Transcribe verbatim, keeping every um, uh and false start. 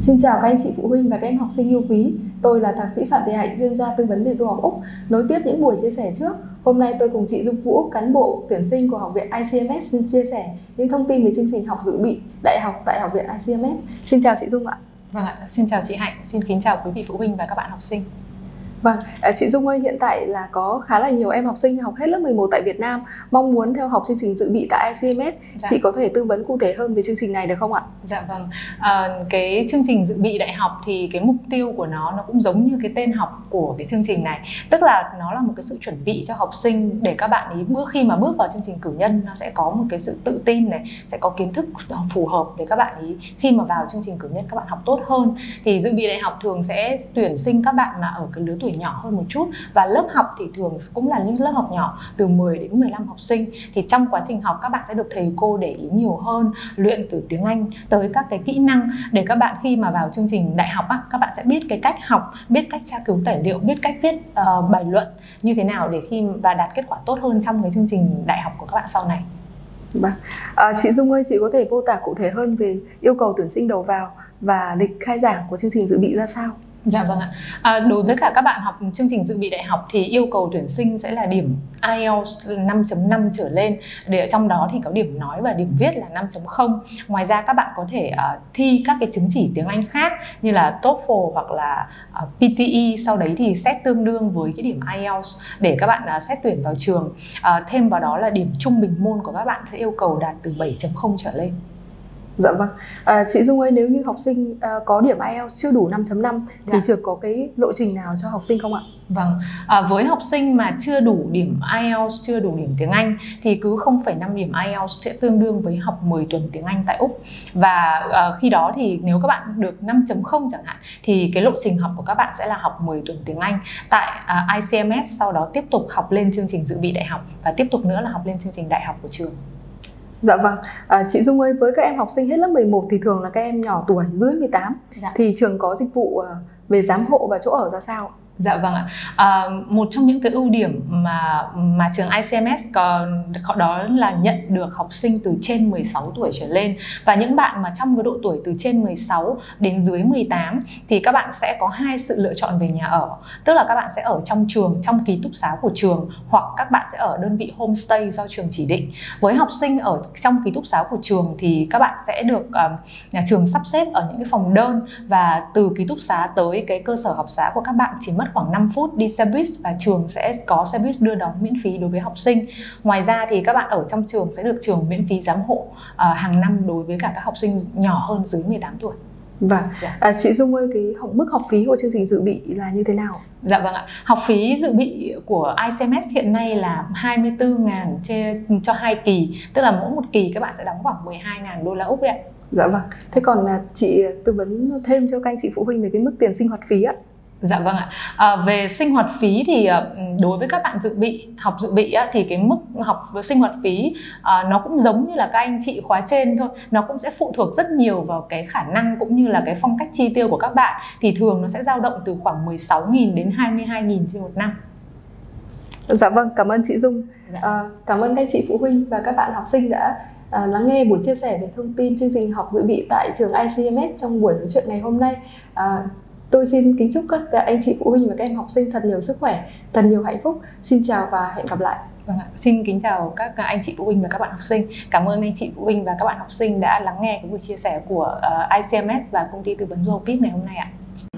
Xin chào các anh chị phụ huynh và các em học sinh yêu quý. Tôi là thạc sĩ Phạm Thị Hạnh, chuyên gia tư vấn về du học Úc. Nối tiếp những buổi chia sẻ trước, hôm nay tôi cùng chị Dung Vũ, cán bộ tuyển sinh của Học viện i xê em ét xin chia sẻ những thông tin về chương trình học dự bị đại học tại Học viện i xê em ét. Xin chào chị Dung ạ. Vâng ạ, xin chào chị Hạnh, xin kính chào quý vị phụ huynh và các bạn học sinh. Vâng, chị Dung ơi, hiện tại là có khá là nhiều em học sinh học hết lớp mười một tại Việt Nam mong muốn theo học chương trình dự bị tại i xê em ét. Dạ. Chị có thể tư vấn cụ thể hơn về chương trình này được không ạ? Dạ vâng, à, cái chương trình dự bị đại học thì cái mục tiêu của nó nó cũng giống như cái tên học của cái chương trình này. Tức là nó là một cái sự chuẩn bị cho học sinh để các bạn ý bước khi mà bước vào chương trình cử nhân nó sẽ có một cái sự tự tin này, sẽ có kiến thức phù hợp để các bạn ý khi mà vào chương trình cử nhân các bạn học tốt hơn. Thì dự bị đại học thường sẽ tuyển sinh các bạn mà ở cái lứa tuổi nhỏ hơn một chút, và lớp học thì thường cũng là những lớp học nhỏ từ mười đến mười lăm học sinh. Thì trong quá trình học các bạn sẽ được thầy cô để ý nhiều hơn, luyện từ tiếng Anh tới các cái kỹ năng để các bạn khi mà vào chương trình đại học á, các bạn sẽ biết cái cách học, biết cách tra cứu tài liệu, biết cách viết uh, bài luận như thế nào để khi và đạt kết quả tốt hơn trong cái chương trình đại học của các bạn sau này. Vâng. À, chị Dung ơi, chị có thể mô tả cụ thể hơn về yêu cầu tuyển sinh đầu vào và lịch khai giảng của chương trình dự bị ra sao? Dạ vâng ạ. À, đối với cả các bạn học chương trình dự bị đại học thì yêu cầu tuyển sinh sẽ là điểm ai eo năm chấm năm trở lên. Để ở trong đó thì có điểm nói và điểm viết là năm chấm không. Ngoài ra các bạn có thể uh, thi các cái chứng chỉ tiếng Anh khác như là TOEFL hoặc là uh, pê tê e. Sau đấy thì xét tương đương với cái điểm ai eo để các bạn uh, xét tuyển vào trường. Uh, thêm vào đó là điểm trung bình môn của các bạn sẽ yêu cầu đạt từ bảy chấm không trở lên. Dạ vâng. À, chị Dung ơi, nếu như học sinh à, có điểm ai eo chưa đủ năm chấm năm thì dạ. trường có cái lộ trình nào cho học sinh không ạ? Vâng, à, với học sinh mà chưa đủ điểm ai eo, chưa đủ điểm tiếng Anh thì cứ không phẩy năm điểm ai eo sẽ tương đương với học mười tuần tiếng Anh tại Úc. Và à, khi đó thì nếu các bạn được năm chấm không chẳng hạn thì cái lộ trình học của các bạn sẽ là học mười tuần tiếng Anh tại à, i xê em ét, sau đó tiếp tục học lên chương trình dự bị đại học và tiếp tục nữa là học lên chương trình đại học của trường. Dạ vâng, à, chị Dung ơi, với các em học sinh hết lớp mười một thì thường là các em nhỏ tuổi dưới mười tám. Dạ. Thì trường có dịch vụ về giám hộ và chỗ ở ra sao? Dạ vâng ạ. À, một trong những cái ưu điểm mà mà trường i xê em ét có đó là nhận được học sinh từ trên mười sáu tuổi trở lên, và những bạn mà trong cái độ tuổi từ trên mười sáu đến dưới mười tám thì các bạn sẽ có hai sự lựa chọn về nhà ở. Tức là các bạn sẽ ở trong trường, trong ký túc xá của trường, hoặc các bạn sẽ ở đơn vị homestay do trường chỉ định. Với học sinh ở trong ký túc xá của trường thì các bạn sẽ được uh, nhà trường sắp xếp ở những cái phòng đơn, và từ ký túc xá tới cái cơ sở học xá của các bạn chỉ mất khoảng năm phút đi xe buýt, và trường sẽ có xe buýt đưa đón miễn phí đối với học sinh. Ngoài ra thì các bạn ở trong trường sẽ được trường miễn phí giám hộ uh, hàng năm đối với cả các học sinh nhỏ hơn dưới mười tám tuổi. Vâng, dạ. à, chị Dung ơi, cái học mức học phí của chương trình dự bị là như thế nào? Dạ vâng ạ, học phí dự bị của i xê em ét hiện nay là hai mươi tư nghìn cho hai kỳ, tức là mỗi một kỳ các bạn sẽ đóng khoảng mười hai nghìn đô la Úc đấy ạ. Dạ vâng, thế còn là chị tư vấn thêm cho các anh chị phụ huynh về cái mức tiền sinh hoạt phí ạ? Dạ vâng ạ. À, về sinh hoạt phí thì đối với các bạn dự bị học dự bị á, thì cái mức học sinh hoạt phí à, nó cũng giống như là các anh chị khóa trên thôi, nó cũng sẽ phụ thuộc rất nhiều vào cái khả năng cũng như là cái phong cách chi tiêu của các bạn, thì thường nó sẽ dao động từ khoảng mười sáu nghìn đến hai mươi hai nghìn trên một năm. Dạ vâng, cảm ơn chị Dung. Dạ. À, cảm ơn các chị phụ huynh và các bạn học sinh đã à, lắng nghe buổi chia sẻ về thông tin chương trình học dự bị tại trường i xê em ét trong buổi nói chuyện ngày hôm nay. À, Tôi xin kính chúc các anh chị phụ huynh và các em học sinh thật nhiều sức khỏe, thật nhiều hạnh phúc. Xin chào và hẹn gặp lại. Vâng ạ. Xin kính chào các anh chị phụ huynh và các bạn học sinh. Cảm ơn anh chị phụ huynh và các bạn học sinh đã lắng nghe cái buổi chia sẻ của uh, i xê em ét và công ty tư vấn du học víp ngày hôm nay ạ.